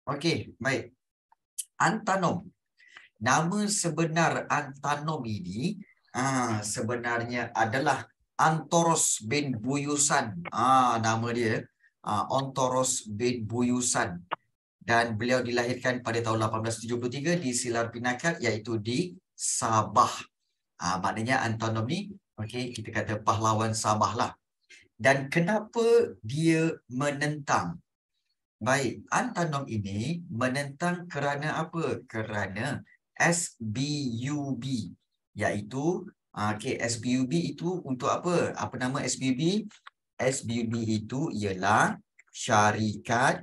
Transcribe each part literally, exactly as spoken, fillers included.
Okey, baik. Antanom. Nama sebenar Antanom ini ah, sebenarnya adalah Antoros bin Buyusan. Ah, nama dia ah, Antoros bin Buyusan. Dan beliau dilahirkan pada tahun lapan belas tujuh puluh tiga di Silar Pinakar, iaitu di Sabah. Ah, maknanya Antanom ni, okey, kita kata pahlawan Sabah lah. Dan kenapa dia menentang? Baik, Antanom ini menentang kerana apa? Kerana S B U B, iaitu okay, S B U B itu untuk apa? Apa nama S B U B? S B U B itu ialah Syarikat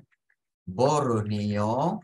Borneo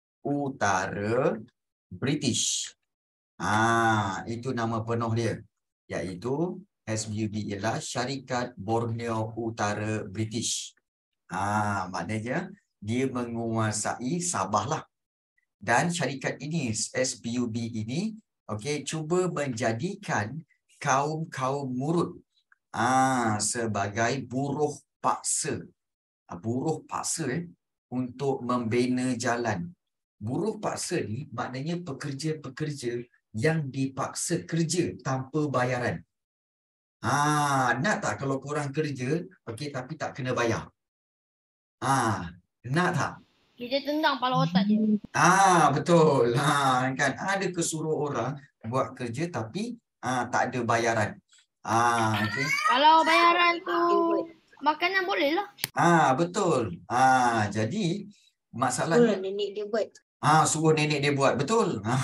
Utara British. Ah, itu nama penuh dia. Iaitu S B U B ialah Syarikat Borneo Utara British. Ah, maknanya dia menguasai Sabah lah. Dan syarikat ini, S B U B ini, okey, cuba menjadikan kaum-kaum murut ah, sebagai buruh paksa. Ah, buruh paksa eh, untuk membina jalan. Buruh paksa ni maknanya pekerja-pekerja yang dipaksa kerja tanpa bayaran. Ah, nak tak kalau korang kerja, okey, tapi tak kena bayar? Ah, nak tak? Kita tendang kepala otak dia. Ah, betul. Ha, kan ada kesuruh orang buat kerja tapi ah, tak ada bayaran. Ah, okey. Kalau bayaran tu makanan boleh lah. Ah, betul. Ah, jadi masalahnya Suruh nenek dia buat. ah, suruh nenek dia buat, betul.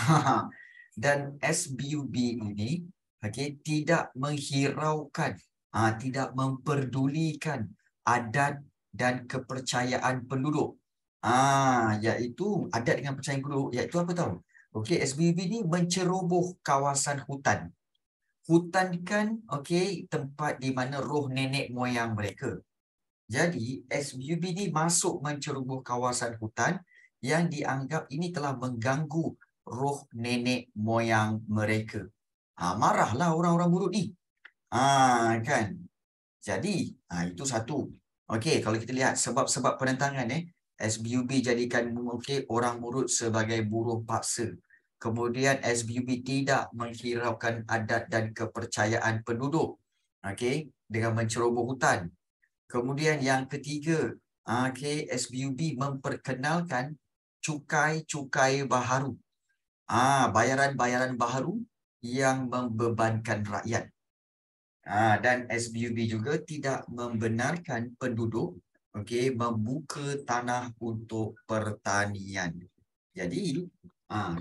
Dan S B U B ini okey tidak menghiraukan, ah, tidak memperdulikan adat dan kepercayaan penduduk. Ah, iaitu adat dengan percayaan penduduk, iaitu apa tahu? Okey, S B U B ni menceroboh kawasan hutan. Hutan kan okey tempat di mana roh nenek moyang mereka. Jadi S B U B ni masuk menceroboh kawasan hutan yang dianggap ini telah mengganggu roh nenek moyang mereka. Ah, marahlah orang-orang buruk ni. Ah, kan? Jadi, ah, itu satu. Okey, kalau kita lihat sebab-sebab penentangan eh, S B U B jadikan okey orang murut sebagai buruh paksa. Kemudian S B U B tidak menghiraukan adat dan kepercayaan penduduk. Okey, dengan menceroboh hutan. Kemudian yang ketiga, okey, S B U B memperkenalkan cukai-cukai baharu. Ah, bayaran-bayaran baharu yang membebankan rakyat. Ah, dan S B U B juga tidak membenarkan penduduk okey membuka tanah untuk pertanian. Jadi, ah,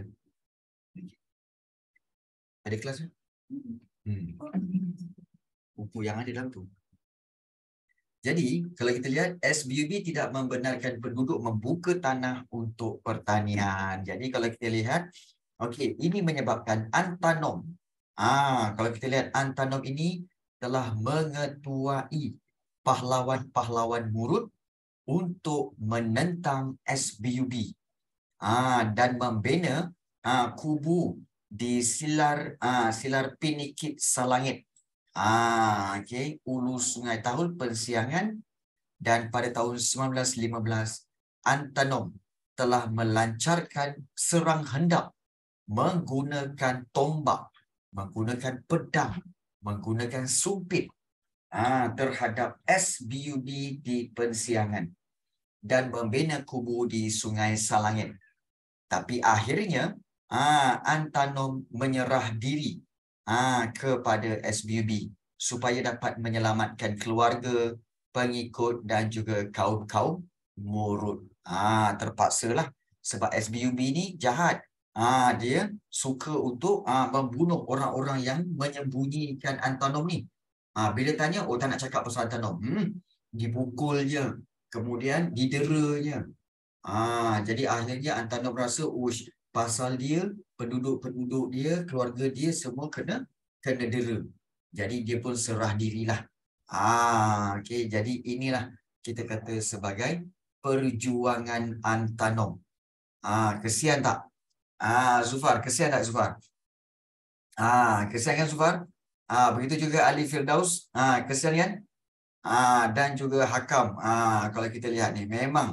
ada kelas ke? Hmm. Buku yang ada dalam tu. Jadi, kalau kita lihat, S B U B tidak membenarkan penduduk membuka tanah untuk pertanian. Jadi, kalau kita lihat, okey, ini menyebabkan Antanom. Ah, kalau kita lihat Antanom ini telah mengetuai pahlawan-pahlawan murut untuk menentang S B U B. Ah, dan membina ah, kubu di Silar ah, Silar Pinikit Salangit. Ah, okey, Ulu Sungai Tahul Persiangan. Dan pada tahun sembilan belas lima belas, Antanom telah melancarkan serang hendak menggunakan tombak, menggunakan pedang, menggunakan sumpit ah, terhadap S B U B di Persiangan dan membina kubu di Sungai Salangit. Tapi akhirnya ah, Antanom menyerah diri ah, kepada S B U B supaya dapat menyelamatkan keluarga, pengikut dan juga kaum-kaum murut. Ah, terpaksalah sebab S B U B ni jahat. Ah, dia suka untuk ah, membunuh orang-orang yang menyembunyikan Antanom ni. Ah, bila tanya, oh tak nak cakap pasal Antanom. Hmm, dipukul je. Kemudian didera je. Ah, jadi akhirnya Antanom rasa, ush, pasal dia, penduduk-penduduk dia, keluarga dia semua kena kena dera. Jadi dia pun serah dirilah. Ah, okey. Jadi inilah kita kata sebagai perjuangan Antanom. Ah, kesian tak? Ah, Zufar, kesian tak Zufar? Ah, kesian kan Zufar? Ah, begitu juga Ali Firdaus. Ah, kesian kan? Ah, dan juga Hakam. Ah, kalau kita lihat ni memang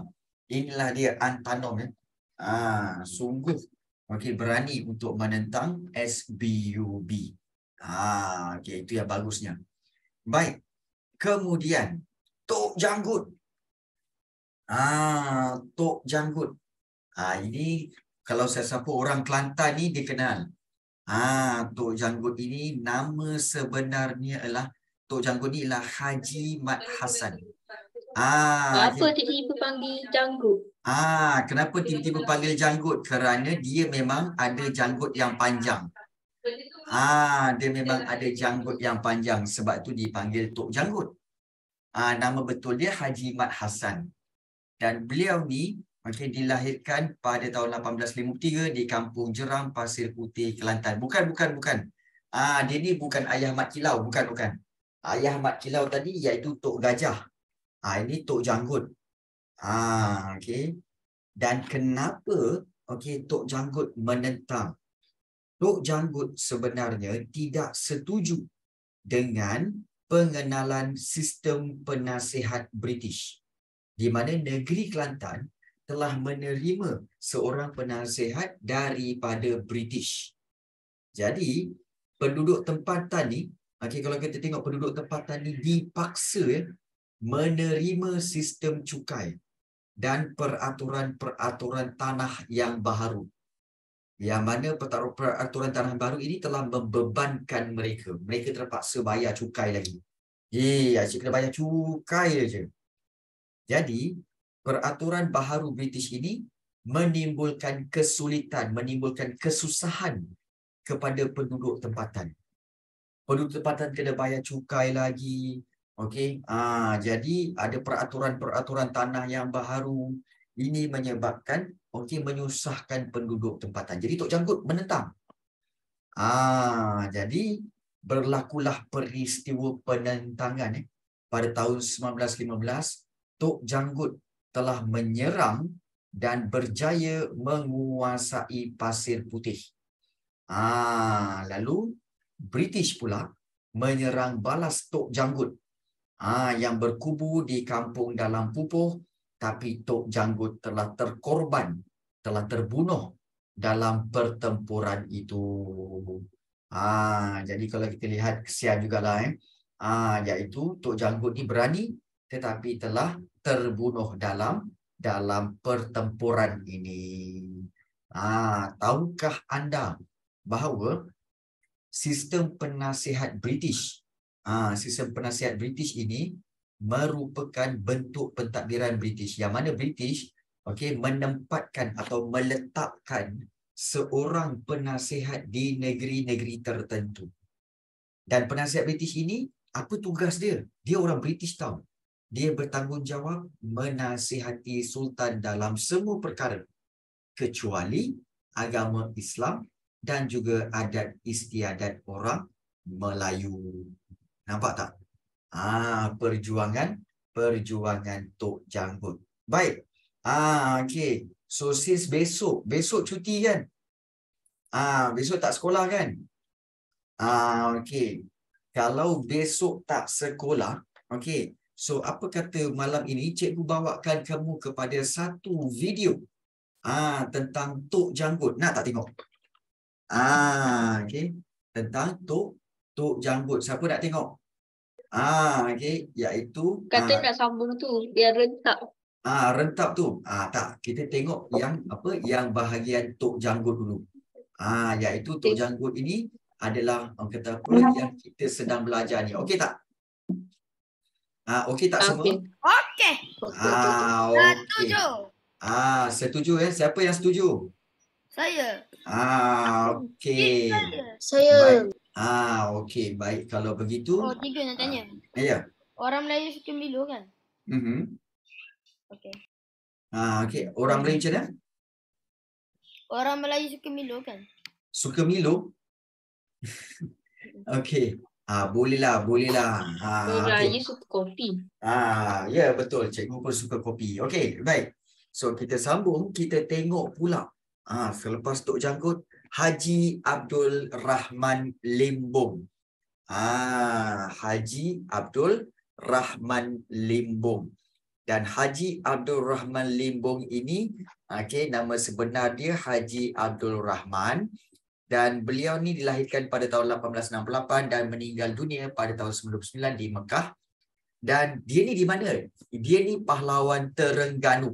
Inilah dia Antanom ya. Ah, sungguh okey berani untuk menentang S B U B. Ah, okey itu yang bagusnya. Baik. Kemudian Tok Janggut. Ah, Tok Janggut. Ah, ini kalau sesiapa orang Kelantan ni dia kenal. Ah, Tok Janggut ini nama sebenarnya adalah Tok Janggut ni ialah Haji Mat Hassan. Ah, Apa tiba-tiba panggil janggut? Ah, kenapa tiba-tiba panggil janggut? Kerana dia memang ada janggut yang panjang. Ah, dia memang ada janggut yang panjang, sebab tu dipanggil Tok Janggut. Ah, nama betul dia Haji Mat Hassan. Dan beliau ni okay, dilahirkan pada tahun lapan belas lima puluh tiga di Kampung Jeram, Pasir Putih, Kelantan. Bukan, bukan, bukan. Ah, dia ni bukan ayah Mat Kilau, bukan, bukan. Ayah Mat Kilau tadi iaitu Tok Gajah. Ah, ini Tok Janggut. Ah, okey. Dan kenapa okey Tok Janggut menentang? Tok Janggut sebenarnya tidak setuju dengan pengenalan sistem penasihat British, di mana negeri Kelantan telah menerima seorang penasihat daripada British. Jadi penduduk tempatan ni, okey, kalau kita tengok penduduk tempatan ni dipaksa ya, menerima sistem cukai dan peraturan-peraturan tanah yang baru. Yang mana peraturan tanah baru ini telah membebankan mereka. Mereka terpaksa bayar cukai lagi. Eh, asyik kena bayar cukai aja. Jadi, peraturan baharu British ini menimbulkan kesulitan, menimbulkan kesusahan kepada penduduk tempatan. Penduduk tempatan kena bayar cukai lagi. Okey, ah, jadi ada peraturan-peraturan tanah yang baru. Ini menyebabkan okey menyusahkan penduduk tempatan. Jadi Tok Janggut menentang. Ah, jadi berlakulah peristiwa penentangan eh. Pada tahun sembilan belas lima belas, Tok Janggut telah menyerang dan berjaya menguasai Pasir Putih. Ah, lalu British pula menyerang balas Tok Janggut. Ah, yang berkubu di Kampung Dalam Pupuh, tapi Tok Janggut telah terkorban, telah terbunuh dalam pertempuran itu. Ah, jadi kalau kita lihat kesian jugalah eh. Ah, iaitu Tok Janggut ni berani tetapi telah terbunuh dalam dalam pertempuran ini. Ah, tahukah anda bahawa sistem penasihat British, ah, sistem penasihat British ini merupakan bentuk pentadbiran British, yang mana British okey menempatkan atau meletakkan seorang penasihat di negeri-negeri tertentu. Dan penasihat British ini, apa tugas dia? Dia orang British tahu. Dia bertanggungjawab menasihati Sultan dalam semua perkara, kecuali agama Islam dan juga adat istiadat orang Melayu. Nampak tak? Ah, perjuangan perjuangan Tok Janggut. Baik. Ah, okey. So sis besok, besok cuti kan? Ah, besok tak sekolah kan? Ah, okey. Kalau besok tak sekolah, okey. So apa kata malam ini cikgu bawakan kamu kepada satu video ah tentang Tok Janggut. Nak tak tengok? Ah, okey. Tentang Tok Tok Janggut. Siapa nak tengok? Ah, okey, iaitu Kata ah, nak sambung tu, biar rentak. ah rentap tu. Ah tak, kita tengok yang apa yang bahagian Tok Janggut dulu. Ah, iaitu Tok Janggut ini adalah orang kata apa yang kita sedang belajar ni. Okey tak? Ah, okey tak semua? Okey. Okey. Ah, okey. Setuju. Ah, setuju eh? Siapa yang setuju? Saya. Ah, okey. Saya. Saya. Baik. Ah, okey. Baik, kalau begitu. Oh, tiga nak tanya. Ah, ya. Orang Melayu suka Milo kan? Mhm. Okey. Ah, okey. Orang Melayu macam mana? Orang Melayu suka Milo kan? Suka Milo? Okey. Ah, bolehlah, bolehlah. Ah, Orang okey. Melayu suka kopi. Ah, ya betul. Cikgu pun suka kopi. Okey, baik. So kita sambung, kita tengok pula. Ah, selepas Tok Janggut, Haji Abdul Rahman Limbong. Ah, Haji Abdul Rahman Limbong. Dan Haji Abdul Rahman Limbong ini, okay, nama sebenar dia Haji Abdul Rahman. Dan beliau ni dilahirkan pada tahun lapan belas enam puluh lapan dan meninggal dunia pada tahun sembilan puluh sembilan di Mekah. Dan dia ni di mana? Dia ni pahlawan Terengganu.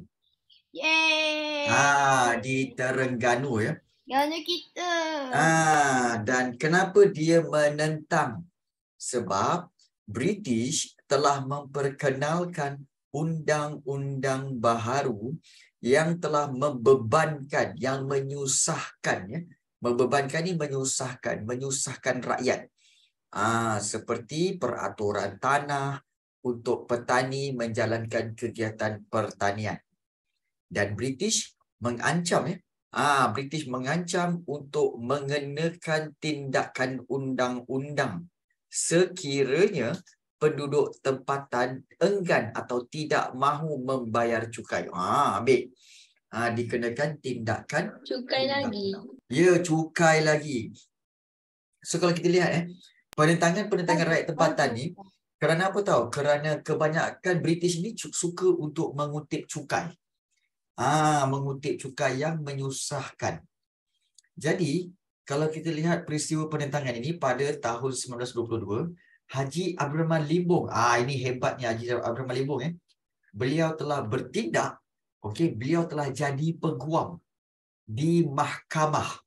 Yeay. Ah, di Terengganu ya. Gana kita. Ah, dan kenapa dia menentang? Sebab British telah memperkenalkan undang-undang baharu yang telah membebankan, yang menyusahkan ya. Membebankan ini menyusahkan, menyusahkan rakyat. Ah, seperti peraturan tanah untuk petani menjalankan kegiatan pertanian. Dan British mengancam ya. Ah, British mengancam untuk mengenakan tindakan undang-undang sekiranya penduduk tempatan enggan atau tidak mahu membayar cukai. Ah, ambil. Ah, dikenakan tindakan Cukai lagi. Ya, cukai lagi. So kalau kita lihat eh, penentangan-penentangan rakyat tempatan ni, kerana apa tahu? Kerana kebanyakan British ni suka untuk mengutip cukai. Ah, mengutip cukai yang menyusahkan. Jadi, kalau kita lihat peristiwa penentangan ini pada tahun sembilan belas dua puluh dua, Haji Abdul Rahman Limbong, ah ini hebatnya Haji Abdul Rahman Limbong eh. Beliau telah bertindak, okey, beliau telah jadi peguam di mahkamah.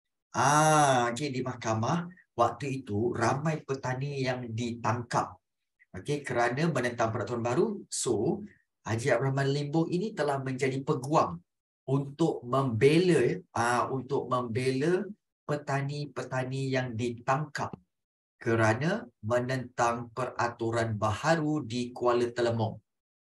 Ah, okey, di mahkamah waktu itu ramai petani yang ditangkap. Okey, kerana menentang peraturan baru. So, Haji Abdul Rahman Limbong ini telah menjadi peguam untuk membela ah untuk membela petani-petani yang ditangkap kerana menentang peraturan baharu di Kuala Telemong.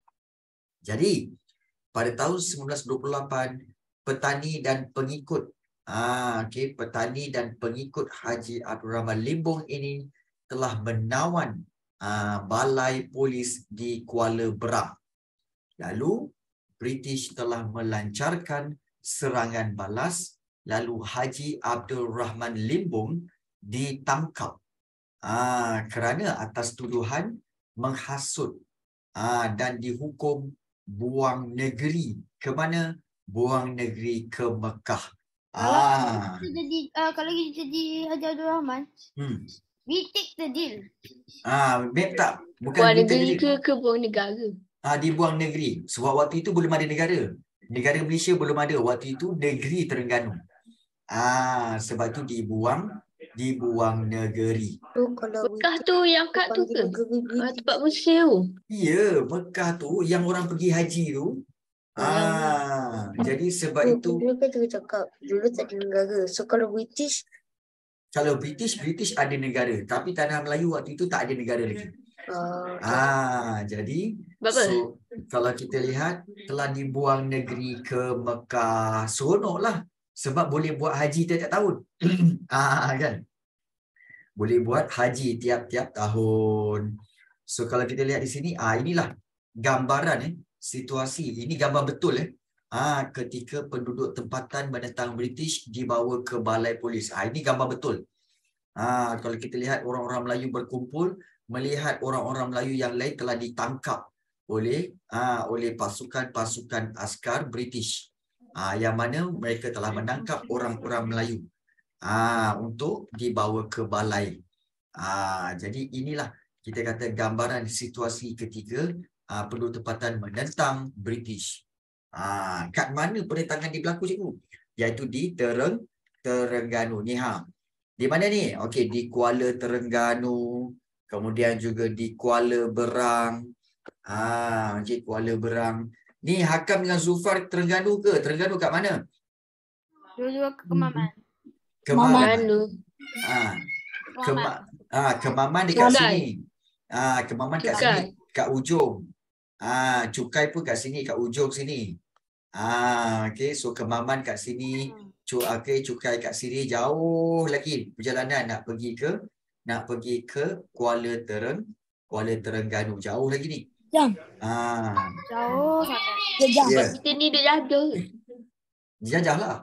Jadi, pada tahun sembilan belas dua puluh lapan, petani dan pengikut ah okey, petani dan pengikut Haji Abdul Rahman Limbong ini telah menawan ah, balai polis di Kuala Berang. Lalu British telah melancarkan serangan balas, lalu Haji Abdul Rahman Limbong ditangkap ah, kerana atas tuduhan menghasut ah, dan dihukum buang negeri. Ke mana? Buang negeri ke Mekah. Kalau Ah. kita jadi uh, kalau kita jadi Haji Abdul Rahman, Hmm. we take the deal. Ah, map tak? Bukan Buang kita negeri jadi. ke ke buang negara? Ah, dibuang negeri. Sebab waktu itu belum ada negara. Negara Malaysia belum ada. Waktu itu negeri Terengganu. Ah, sebab itu dibuang dibuang negeri. Mekah tu yang kat tu ke? Ah, tempat Mesir tu. Ya, Mekah tu yang orang pergi haji tu. Ah, jadi sebab itu Dulu kan dia cakap dulu tak ada negara. So kalau British, kalau British, British ada negara. Tapi tanah Melayu waktu itu tak ada negara lagi. uh, Ah, jadi Buat apa? so kalau kita lihat telah dibuang negeri ke Mekah, seronoklah sebab boleh buat haji tiap-tiap tahun. ah kan? Boleh buat haji tiap-tiap tahun. So kalau kita lihat di sini, ah inilah gambaran eh situasi. Ini gambar betul eh. Ah ketika penduduk tempatan menentang British dibawa ke balai polis. Ah ini gambar betul. Ah kalau kita lihat orang-orang Melayu berkumpul melihat orang-orang Melayu yang lain telah ditangkap oleh ah oleh pasukan-pasukan askar British. Ah yang mana mereka telah menangkap orang-orang Melayu. Ah untuk dibawa ke balai. Ah jadi inilah kita kata gambaran situasi ketika ah, penduduk tempatan menentang British. Ah kat mana penentangan di berlaku cikgu? Iaitu di Tereng Terengganu ni ha. Di mana ni? Okey, di Kuala Terengganu, kemudian juga di Kuala Berang. Ah, okey, Kuala Berang. Ni Hakam dengan Zulfar Terengganu ke? Terengganu kat mana? Dua-dua ke Kemaman. Kemaman. Ah, Kemaman. Kema ah, Kemaman dekat Cukai. sini. Ah, Kemaman kat Cukai. sini, kat ujung. Ah, Cukai pun kat sini, kat ujung sini. Ah, okey, so Kemaman kat sini, cu okey, Cukai kat sini, jauh lagi perjalanan nak pergi ke nak pergi ke Kuala Tereng, Kuala Terengganu, jauh lagi ni. Jam. Ah, Jauh sangat. jam. ya, Kita ni dia jaga. jajahlah.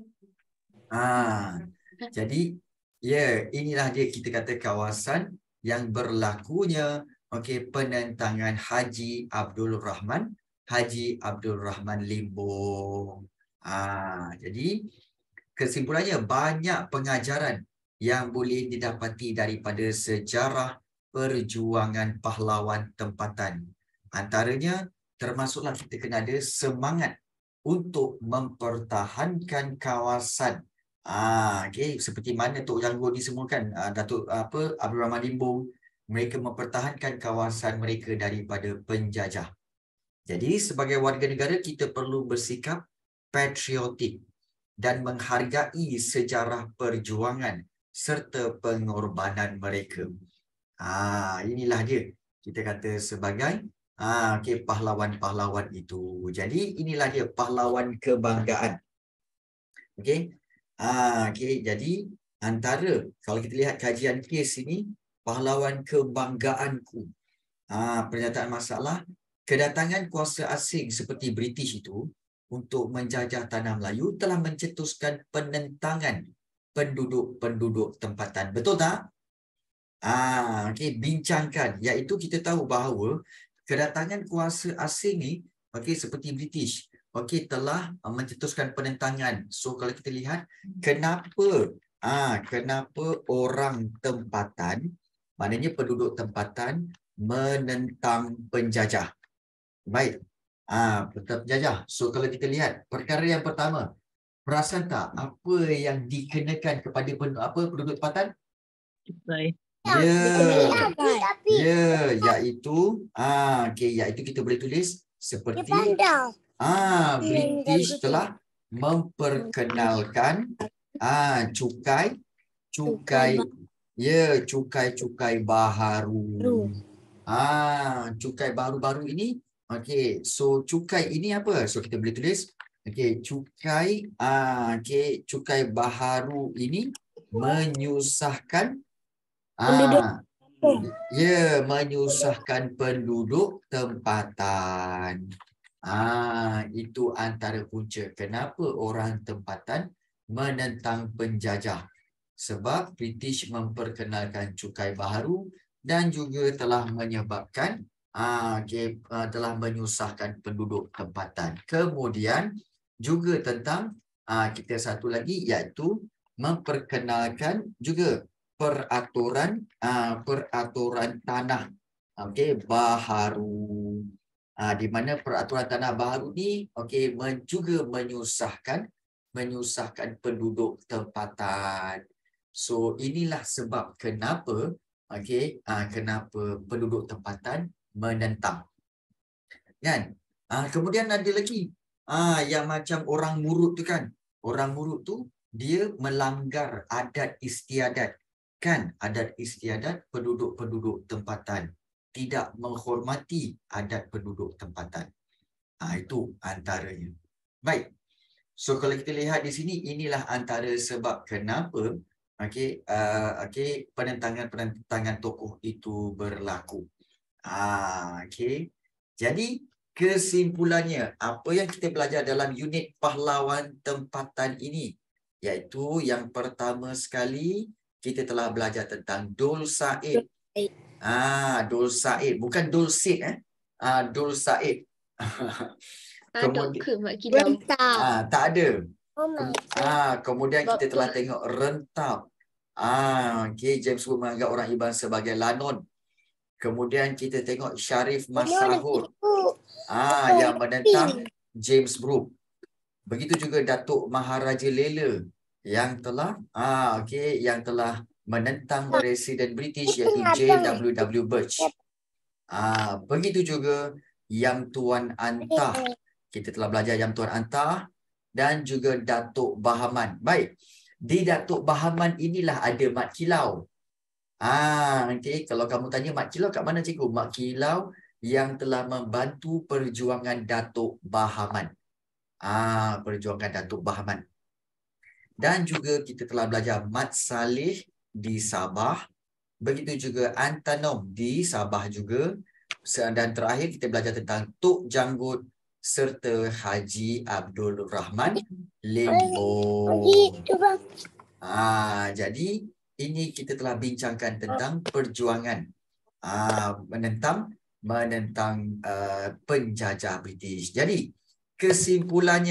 Ah, jadi ya, inilah dia kita kata kawasan yang berlakunya okey penentangan Haji Abdul Rahman Haji Abdul Rahman Limbong. Ah, jadi kesimpulannya banyak pengajaran yang boleh didapati daripada sejarah perjuangan pahlawan tempatan. Antaranya termasuklah kita kena ada semangat untuk mempertahankan kawasan. Ah, okay. Seperti mana Tok Janggo disemulakan, ah, Datuk apa Abdul Rahman Limbong, mereka mempertahankan kawasan mereka daripada penjajah. Jadi sebagai warga negara kita perlu bersikap patriotik dan menghargai sejarah perjuangan serta pengorbanan mereka. Ah, inilah dia kita kata sebagai ah, okay, pahlawan-pahlawan itu. Jadi inilah dia pahlawan kebanggaan. Okey. Ah, okey. Jadi antara kalau kita lihat kajian kes ini, pahlawan kebanggaanku. Ah, pernyataan masalah kedatangan kuasa asing seperti British itu untuk menjajah tanah Melayu telah mencetuskan penentangan penduduk-penduduk tempatan. Betul tak? Ah, okey, bincangkan, iaitu kita tahu bahawa kedatangan kuasa asing ni, okey, seperti British, okey, telah uh, mencetuskan penentangan. So kalau kita lihat kenapa ah kenapa orang tempatan, maknanya penduduk tempatan menentang penjajah. Baik. Ah, penjajah. So kalau kita lihat perkara yang pertama, perasan tak apa yang dikenakan kepada penduduk apa penduduk tempatan? Baik. Ya, yeah. Ya, yeah, iaitu ah, okey, iaitu kita boleh tulis seperti ah, British telah memperkenalkan ah cukai cukai ya, yeah, cukai-cukai baharu. Ah, cukai baru-baru ini, okey. So cukai ini apa? So kita boleh tulis okey, cukai ah okey, cukai baharu ini menyusahkan Ah, ya, menyusahkan penduduk tempatan. Ah, itu antara punca kenapa orang tempatan menentang penjajah. Sebab British memperkenalkan cukai baharu dan juga telah menyebabkan ah, okay, uh, telah menyusahkan penduduk tempatan. Kemudian juga tentang ah, kita satu lagi iaitu memperkenalkan juga peraturan uh, peraturan tanah okey baharu, uh, di mana peraturan tanah baharu ni okey men, juga menyusahkan menyusahkan penduduk tempatan. So inilah sebab kenapa okey uh, kenapa penduduk tempatan menentang, kan? Uh, kemudian ada lagi uh, yang macam orang Murut tu, kan? Orang Murut tu dia melanggar adat istiadat, kan, adat istiadat penduduk-penduduk tempatan, tidak menghormati adat penduduk tempatan. Ha, itu antaranya. Baik. So kalau kita lihat di sini, inilah antara sebab kenapa okey uh, okey penentangan-penentangan tokoh itu berlaku. Ah, okey. Jadi kesimpulannya, apa yang kita belajar dalam unit pahlawan tempatan ini, iaitu yang pertama sekali kita telah belajar tentang Dul Said. Ah, Dul Said, bukan Dul Sid eh. Ah, Dul Said. Kemudian ke Mak Kilau? Ah, tak ada. Ah, kemudian kita telah tengok Rentap. Ah, okay, James Wood menganggap orang Iban sebagai Lanon. Kemudian kita tengok Syarif Masahur. Ah, yang menentang James Brooke. Begitu juga Datuk Maharaja Lela yang telah ah okey yang telah menentang Presiden British iaitu J W W Birch. Ah, begitu juga Yang Tuan Antah. Kita telah belajar Yang Tuan Antah dan juga Datuk Bahaman. Baik. Di Datuk Bahaman inilah ada Mat Kilau. Ah, okey, kalau kamu tanya Mat Kilau kat mana cikgu? Mat Kilau yang telah membantu perjuangan Datuk Bahaman. Ah, perjuangan Datuk Bahaman. Dan juga kita telah belajar Mat Saleh di Sabah. Begitu juga Antanom di Sabah juga. Dan terakhir kita belajar tentang Tok Janggut serta Haji Abdul Rahman Limbong. Ah, jadi ini kita telah bincangkan tentang perjuangan ah, menentang menentang uh, penjajah British. Jadi kesimpulannya